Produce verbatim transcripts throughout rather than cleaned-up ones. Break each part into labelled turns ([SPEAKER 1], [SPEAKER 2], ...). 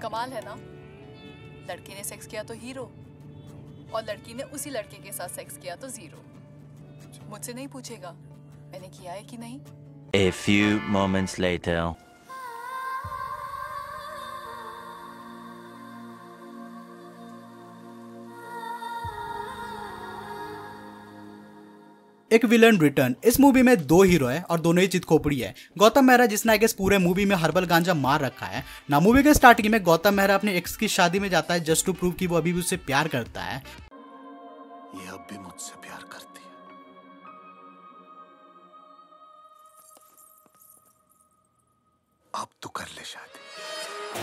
[SPEAKER 1] कमाल है ना, लड़के ने सेक्स किया तो हीरो और लड़की ने उसी लड़के के साथ सेक्स किया तो जीरो। मुझसे नहीं पूछेगा मैंने किया है कि नहीं।
[SPEAKER 2] A few moments later.
[SPEAKER 3] एक विलन रिटर्न। इस मूवी में दो हीरो है और दोनों ही चितखोपड़ी है। गौतम मेहरा जिसने आई गेस पूरे मूवी में हर्बल गांजा मार रखा है ना। मूवी के स्टार्टिंग में गौतम मेहरा अपने एक्स की शादी में जाता है जस्ट टू प्रूव कि वो अभी भी उससे प्यार करता है।
[SPEAKER 4] ये अब भी मुझसे प्यार करती है। अब तो कर ले शादी,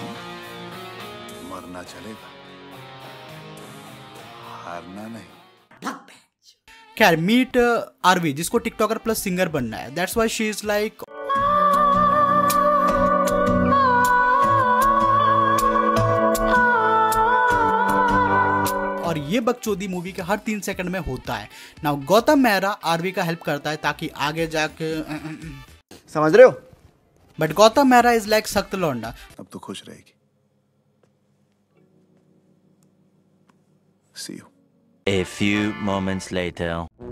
[SPEAKER 4] मरना चलेगा, हारना नहीं।
[SPEAKER 3] खैर मीट आरवी जिसको टिकटॉकर प्लस सिंगर बनना है। That's why she is like और ये बकचोदी मूवी के हर तीन सेकंड में होता है। नाउ गौतम मेहरा आरवी का हेल्प करता है ताकि आगे जाके
[SPEAKER 5] समझ रहे हो,
[SPEAKER 3] but Gautam Mehra is like सख्त लौंडा।
[SPEAKER 4] अब तो खुश रहेगी। See you.
[SPEAKER 2] A few moments later.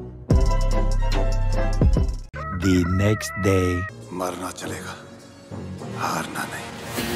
[SPEAKER 2] The next day.
[SPEAKER 4] मरना चलेगा, हारना नहीं।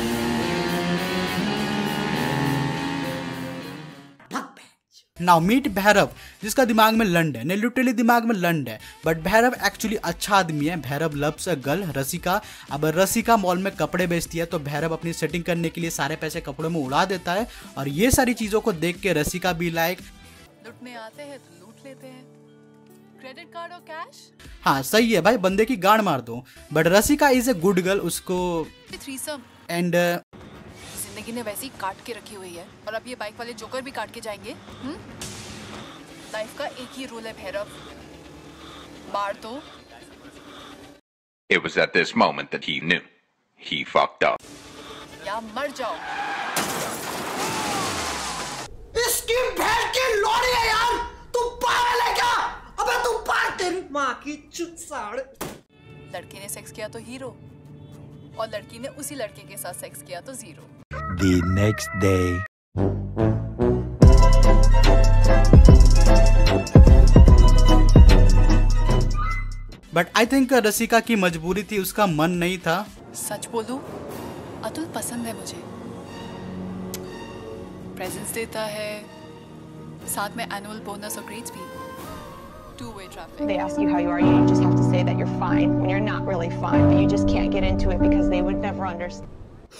[SPEAKER 3] नाउ मीट भैरव जिसका दिमाग में लंड है, ने लिटरली दिमाग में लंड है, बट भैरव एक्चुअली अच्छा आदमी है। Bhairav loves a girl Rasika. अब रसिका मॉल में कपड़े बेचती है तो भैरव अपनी सेटिंग करने के लिए सारे पैसे कपड़ों में उड़ा देता है और ये सारी चीजों को देख के रसिका भी लाइक
[SPEAKER 1] लूटने आते हैं तो लूट लेते हैं, क्रेडिट कार्ड और कैश।
[SPEAKER 3] हाँ सही है भाई, बंदे की गांड मार दो। But Rasika is a good girl. उसको
[SPEAKER 1] थ्रीसम
[SPEAKER 3] एंड
[SPEAKER 1] जिंदगी ने वैसे ही काट के रखी हुई है और अब ये बाइक वाले जोकर भी काट के जाएंगे। हम्म लाइफ का एक ही रूल है भैरव, मार दो।
[SPEAKER 6] It was at this moment that he knew he fucked up.
[SPEAKER 1] या मर जाओ।
[SPEAKER 5] इसकी भैंस की लोड़ी है यार, तू पागल है क्या? अबे तू पागल, तेरी माँ की चुत साड़।
[SPEAKER 1] लड़के ने सेक्स किया तो हीरो और लड़की ने उसी लड़के के साथ सेक्स किया तो जीरो।
[SPEAKER 2] The next day.
[SPEAKER 3] But I think Rasika की मजबूरी थी, उसका मन नहीं था।
[SPEAKER 1] सच बोलूं अतुल पसंद है मुझे, प्रेजेंस देता है, साथ में एनुअल बोनस और ग्रेड्स भी। Two way traffic.
[SPEAKER 7] They ask you how you are, you just have to say that you're fine when you're not really fine, but you just can't get into it because they would never understand.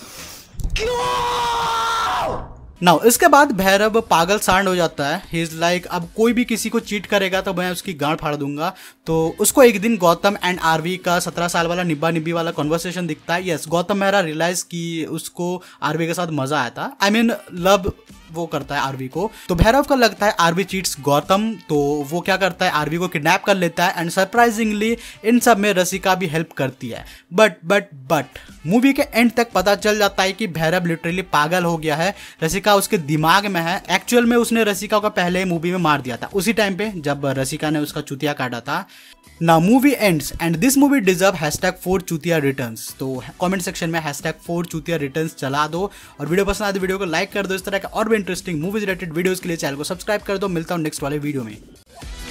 [SPEAKER 3] Now इसके बाद भैरव पागल सांड हो जाता है। He is like अब कोई भी किसी को चीट करेगा तो मैं उसकी गांड फाड़ दूंगा। तो उसको एक दिन गौतम एंड आरवी का सत्रह साल वाला निब्बा निब्बी वाला कॉन्वर्सेशन दिखता है। यस गौतम मेहरा रियलाइज कि उसको आरवी के साथ मजा आया था, आई मीन लव वो करता है आरवी को। तो भैरव को लगता है आरवी चीट्स गौतम, तो वो क्या करता है आरवी को किडनैप कर लेता है एंड सरप्राइजिंगली इन सब में रसिका भी हेल्प करती है। बट बट बट मूवी के एंड तक पता चल जाता है कि भैरव लिटरली पागल हो गया है, रसिका उसके दिमाग में है। एक्चुअल में उसने रसिका को पहले मूवी में मार दिया था, उसी टाइम पे जब रसिका ने उसका चुतिया काटा था। ना movie ends and this movie deserve hashtag four चुतिया रिटर्न्स। तो कमेंट सेक्शन में हैशटैग फोर चुतिया रिटर्न्स चला दो और वीडियो पसंद आए तो वीडियो को लाइक कर दो। इस तरह का और भी इंटरेस्टिंग मूवीज रिलेटेड वीडियोस के लिए चैनल को सब्सक्राइब कर दो। मिलता हूं नेक्स्ट वाले वीडियो में।